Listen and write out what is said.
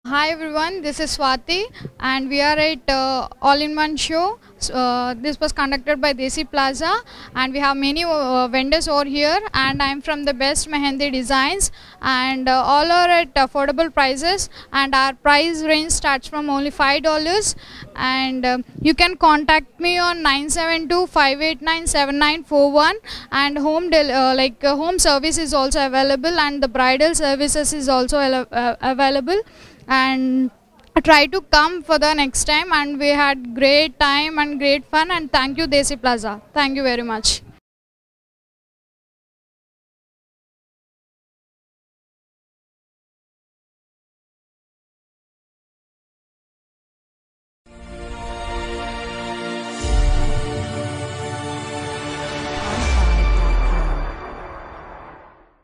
Hi everyone, this is Swati and we are at All-in-One Show. This was conducted by Desi Plaza and we have many vendors over here, and I am from the Best Mehendi Designs, and all are at affordable prices, and our price range starts from only $5, and you can contact me on 972-589-7941, and home service is also available, and the bridal services is also available, and try to come for the next time. And we had great time and great fun, and thank you Desi Plaza, thank you very much.